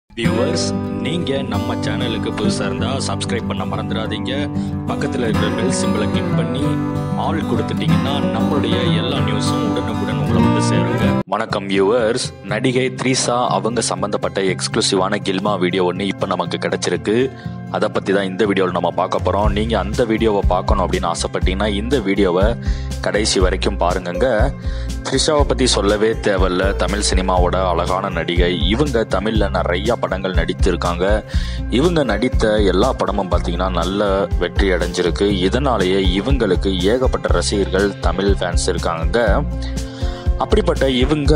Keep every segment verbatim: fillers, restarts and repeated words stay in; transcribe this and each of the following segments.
Viewers, நீங்க நம்ம சேனலுக்கு புதுசா இருந்தா சப்ஸ்கிரைப் பண்ண மறந்துடாதீங்க. பக்கத்துல இருக்கிற பெல் சிம்பிளை கிளிக் பண்ணி ஆல் கொடுத்துட்டீங்கன்னா நம்மளுடைய எல்லா நியூஸும் உடனுக்குடன் உங்களை வந்து சேருங்க. வணக்கம் வியூவர்ஸ், நடிகை த்ரிஷா அவங்க சம்பந்தப்பட்ட எக்ஸ்க்ளூசிவான கில்மா வீடியோ ஒன்று இப்போ நமக்கு கிடைச்சிருக்கு. அதை பற்றி தான் இந்த வீடியோவில் நம்ம பார்க்க போகிறோம். நீங்கள் அந்த வீடியோவை பார்க்கணும் அப்படின்னு ஆசைப்பட்டீங்கன்னா இந்த வீடியோவை கடைசி வரைக்கும் பாருங்கங்க. த்ரிஷாவை பற்றி சொல்லவே தேவையில்ல. தமிழ் சினிமாவோட அழகான நடிகை. இவங்க தமிழில் நிறையா படங்கள் நடித்திருக்காங்க. இவங்க நடித்த எல்லா படமும் பார்த்தீங்கன்னா நல்ல வெற்றி அடைஞ்சிருக்கு. இதனாலேயே இவங்களுக்கு ஏகப்பட்ட ரசிகர்கள் தமிழ் ஃபேன்ஸ் இருக்காங்க. அப்படிப்பட்ட இவங்க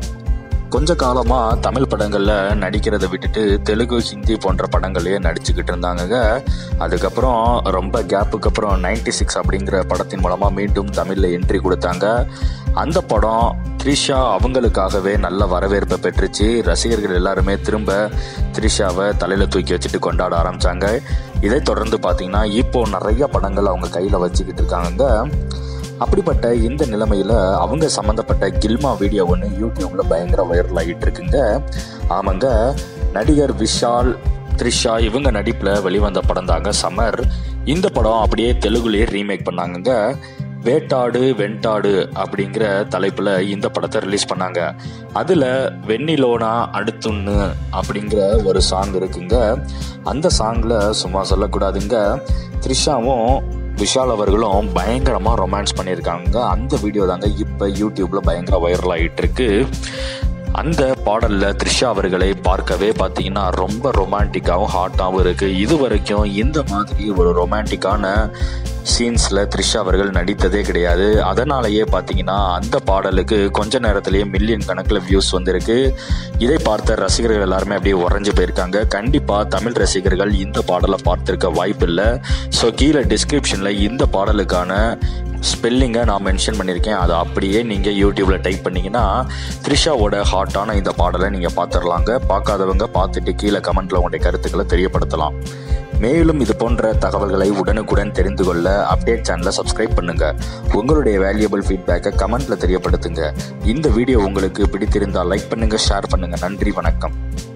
கொஞ்ச காலமாக தமிழ் படங்களில் நடிக்கிறத விட்டுட்டு தெலுங்கு, ஹிந்தி போன்ற படங்கள்லேயே நடிச்சுக்கிட்டு இருந்தாங்க. அதுக்கப்புறம் ரொம்ப கேப்புக்கு அப்புறம் நைன்டி சிக்ஸ் அப்படிங்கிற படத்தின் மூலமாக மீண்டும் தமிழில் என்ட்ரி கொடுத்தாங்க. அந்த படம் த்ரிஷா அவங்களுக்காகவே நல்ல வரவேற்பை பெற்றுச்சு. ரசிகர்கள் எல்லாருமே திரும்ப த்ரிஷாவை தலையில் தூக்கி வச்சுட்டு கொண்டாட ஆரம்பித்தாங்க. இதை தொடர்ந்து பார்த்தீங்கன்னா இப்போது நிறைய படங்கள் அவங்க கையில் வச்சுக்கிட்டு இருக்காங்க. அப்படிப்பட்ட இந்த நிலைமையில் அவங்க சம்மந்தப்பட்ட கில்மா வீடியோ ஒன்று யூடியூப்பில் பயங்கர வைரல் ஆகிட்டு இருக்குங்க. ஆமாங்க, நடிகர் விஷால், த்ரிஷா இவங்க நடிப்பில் வெளிவந்த படம் தாங்க சமர். இந்த படம் அப்படியே தெலுங்குலேயே ரீமேக் பண்ணாங்க. வேட்டாடு வெண்டாடு அப்படிங்கிற தலைப்பில் இந்த படத்தை ரிலீஸ் பண்ணாங்க. அதில் வெண்ணிலோனா அடுத்துன்னு அப்படிங்கிற ஒரு சாங் இருக்குங்க. அந்த சாங்கில் சும்மா சொல்லக்கூடாதுங்க, த்ரிஷாவும் விஷால் அவர்களும் பயங்கரமாக ரொமான்ஸ் பண்ணியிருக்காங்க. அந்த வீடியோ தாங்க இப்போ யூடியூப்பில் பயங்கர வைரல் ஆகிட்டு இருக்கு. அந்த பாடலில் த்ரிஷா அவர்களை பார்க்கவே பார்த்தீங்கன்னா ரொம்ப ரொமான்டிக்காகவும் ஹாட்டாகவும் இருக்குது. இது வரைக்கும் இந்த மாதிரி ஒரு ரொமான்டிக்கான சீன்ஸில் த்ரிஷா அவர்கள் நடித்ததே கிடையாது. அதனாலேயே பார்த்தீங்கன்னா அந்த பாடலுக்கு கொஞ்ச நேரத்திலேயே மில்லியன் கணக்கில் வியூஸ் வந்திருக்கு. இதை பார்த்த ரசிகர்கள் எல்லாருமே அப்படியே உறைஞ்சு போயிருக்காங்க. கண்டிப்பாக தமிழ் ரசிகர்கள் இந்த பாடலை பார்த்துருக்க வாய்ப்பு இல்லை. ஸோ கீழே டிஸ்கிரிப்ஷனில் இந்த பாடலுக்கான ஸ்பெல்லிங்கை நான் மென்ஷன் பண்ணியிருக்கேன். அதை அப்படியே நீங்கள் யூடியூப்பில் டைப் பண்ணிங்கன்னா த்ரிஷாவோட ஹாட்டான இந்த பாடலை நீங்கள் பார்த்துடலாங்க. பார்க்காதவங்க பார்த்துட்டு கீழே கமெண்ட்டில் உங்களுடைய கருத்துக்களை தெரியப்படுத்தலாம். மேலும் இது போன்ற தகவல்களை உடனுக்குடன் தெரிந்து கொள்ள அப்டேட் சேனலை சப்ஸ்கிரைப் பண்ணுங்க. உங்களுடைய வேல்யூபிள் ஃபீட்பேக்கை கமெண்ட்ல தெரியப்படுத்துங்க. இந்த வீடியோ உங்களுக்கு பிடித்திருந்தால் லைக் பண்ணுங்க, ஷேர் பண்ணுங்க. நன்றி, வணக்கம்.